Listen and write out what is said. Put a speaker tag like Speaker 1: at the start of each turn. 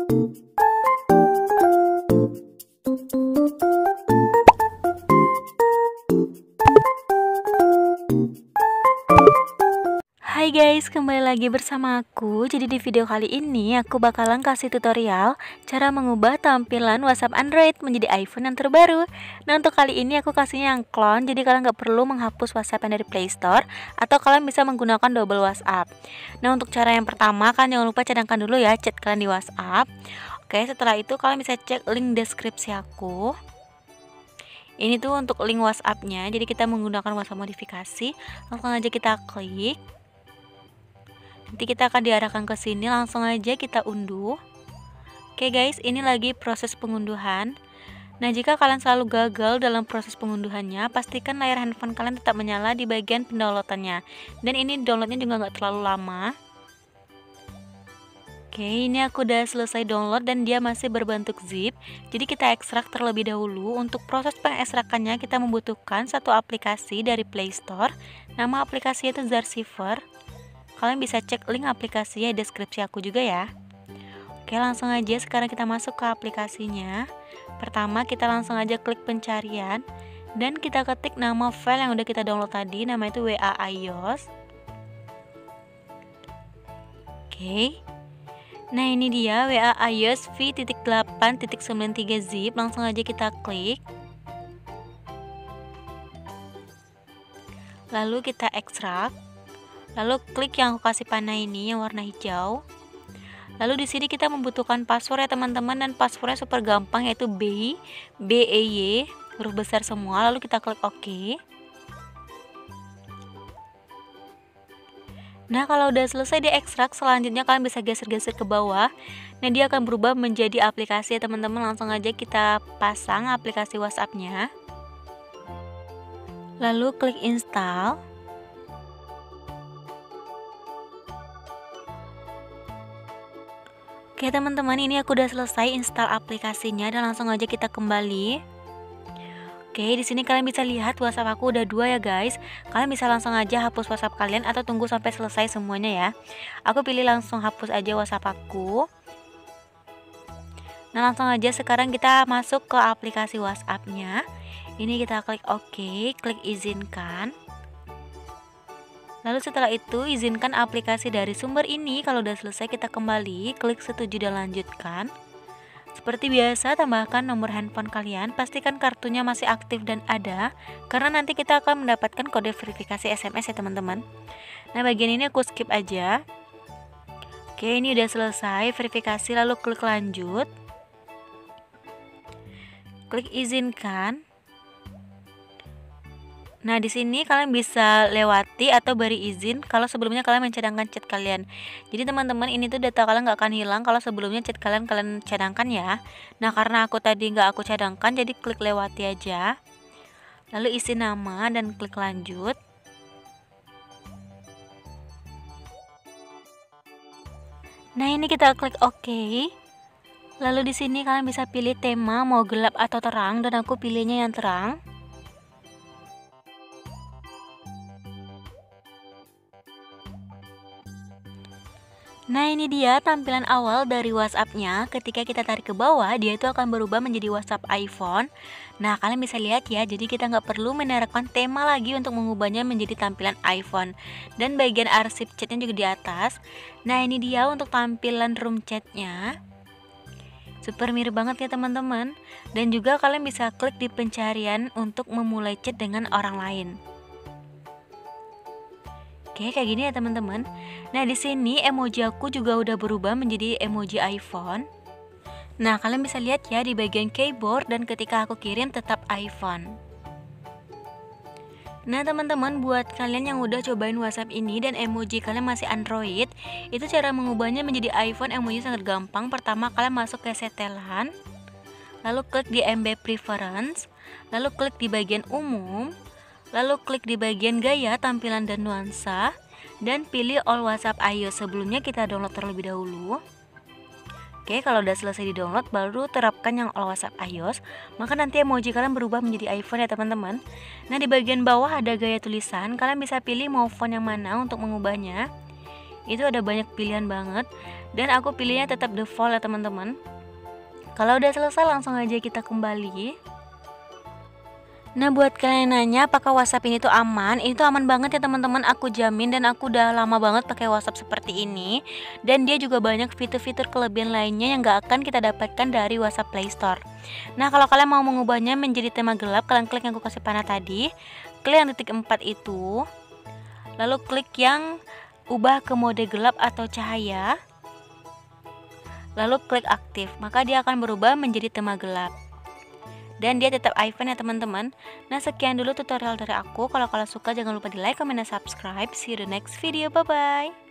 Speaker 1: Hai guys, kembali lagi bersama aku. Jadi di video kali ini aku bakalan kasih tutorial cara mengubah tampilan WhatsApp Android menjadi iPhone yang terbaru. Nah, untuk kali ini aku kasihnya yang clone, jadi kalian nggak perlu menghapus WhatsApp yang dari Play Store, atau kalian bisa menggunakan double WhatsApp. Nah, untuk cara yang pertama kan jangan lupa cadangkan dulu ya chat kalian di WhatsApp. Oke, setelah itu kalian bisa cek link deskripsi aku. Ini tuh untuk link WhatsApp-nya, jadi kita menggunakan WhatsApp modifikasi. Langsung aja kita klik. Nanti kita akan diarahkan ke sini, langsung aja kita unduh. Oke guys, ini lagi proses pengunduhan. Nah, jika kalian selalu gagal dalam proses pengunduhannya, pastikan layar handphone kalian tetap menyala di bagian pendownloadannya. Dan ini downloadnya juga nggak terlalu lama. Oke, ini aku udah selesai download dan dia masih berbentuk zip. Jadi kita ekstrak terlebih dahulu. Untuk proses pengekstrakannya kita membutuhkan satu aplikasi dari Play Store. Nama aplikasinya itu Zarsiver. Kalian bisa cek link aplikasinya di deskripsi aku juga ya. Oke, langsung aja sekarang kita masuk ke aplikasinya. Pertama kita langsung aja klik pencarian dan kita ketik nama file yang udah kita download tadi, nama itu WA iOS. Oke. Nah, ini dia WA iOS v.8.93 zip. Langsung aja kita klik. Lalu kita ekstrak. Lalu klik yang aku kasih panah ini yang warna hijau. Lalu di sini kita membutuhkan password ya teman-teman, dan passwordnya super gampang yaitu BEY huruf besar semua. Lalu kita klik OK. Nah, kalau udah selesai diekstrak, selanjutnya kalian bisa geser-geser ke bawah. Nah, dia akan berubah menjadi aplikasi ya teman-teman. Langsung aja kita pasang aplikasi WhatsApp-nya. Lalu klik install. Oke teman-teman, ini aku udah selesai install aplikasinya dan langsung aja kita kembali. Oke, di sini kalian bisa lihat WhatsApp aku udah 2 ya guys. Kalian bisa langsung aja hapus WhatsApp kalian atau tunggu sampai selesai semuanya ya. Aku pilih langsung hapus aja WhatsApp aku. Nah, langsung aja sekarang kita masuk ke aplikasi WhatsApp-nya. Ini kita klik OK, klik izinkan. Lalu setelah itu izinkan aplikasi dari sumber ini. Kalau udah selesai kita kembali, klik setuju dan lanjutkan. Seperti biasa tambahkan nomor handphone kalian, pastikan kartunya masih aktif dan ada, karena nanti kita akan mendapatkan kode verifikasi SMS ya teman-teman. Nah, bagian ini aku skip aja. Oke, ini udah selesai verifikasi, lalu klik lanjut. Klik izinkan. Nah, di sini kalian bisa lewati atau beri izin kalau sebelumnya kalian mencadangkan chat kalian. Jadi teman-teman, ini tuh data kalian nggak akan hilang kalau sebelumnya chat kalian cadangkan ya. Nah, karena aku tadi nggak aku cadangkan, jadi klik lewati aja. Lalu isi nama dan klik lanjut. Nah, ini kita klik OK. Lalu di sini kalian bisa pilih tema mau gelap atau terang, dan aku pilihnya yang terang. Nah, ini dia tampilan awal dari WhatsApp-nya. Ketika kita tarik ke bawah, dia itu akan berubah menjadi WhatsApp iPhone. Nah, kalian bisa lihat ya, jadi kita nggak perlu menerapkan tema lagi untuk mengubahnya menjadi tampilan iPhone. Dan bagian arsip chatnya juga di atas. Nah, ini dia untuk tampilan room chatnya. Super mirip banget ya teman-teman. Dan juga kalian bisa klik di pencarian untuk memulai chat dengan orang lain. Oke, kayak gini ya teman-teman. Nah, di sini emoji aku juga udah berubah menjadi emoji iPhone. Nah, kalian bisa lihat ya di bagian keyboard, dan ketika aku kirim tetap iPhone. Nah, teman-teman, buat kalian yang udah cobain WhatsApp ini dan emoji kalian masih Android, itu cara mengubahnya menjadi iPhone emoji sangat gampang. Pertama, kalian masuk ke setelan, lalu klik di MB Preference, lalu klik di bagian umum. Lalu klik di bagian gaya, tampilan dan nuansa, dan pilih all WhatsApp iOS. Sebelumnya kita download terlebih dahulu. Oke, kalau udah selesai di download baru terapkan yang all WhatsApp iOS, maka nanti emoji kalian berubah menjadi iPhone ya teman-teman. Nah, di bagian bawah ada gaya tulisan, kalian bisa pilih mau font yang mana untuk mengubahnya. Itu ada banyak pilihan banget, dan aku pilihnya tetap default ya teman-teman. Kalau udah selesai langsung aja kita kembali. Nah, buat kalian yang nanya apakah WhatsApp ini tuh aman, itu aman banget ya teman-teman, aku jamin, dan aku udah lama banget pakai WhatsApp seperti ini. Dan dia juga banyak fitur-fitur kelebihan lainnya yang gak akan kita dapatkan dari WhatsApp Play Store. Nah, kalau kalian mau mengubahnya menjadi tema gelap, kalian klik yang aku kasih panah tadi, klik yang titik 4 itu, lalu klik yang ubah ke mode gelap atau cahaya, lalu klik aktif, maka dia akan berubah menjadi tema gelap. Dan dia tetap iPhone ya teman-teman. Nah, sekian dulu tutorial dari aku. Kalau kalian suka jangan lupa di like, comment, dan subscribe. See you the next video. Bye bye.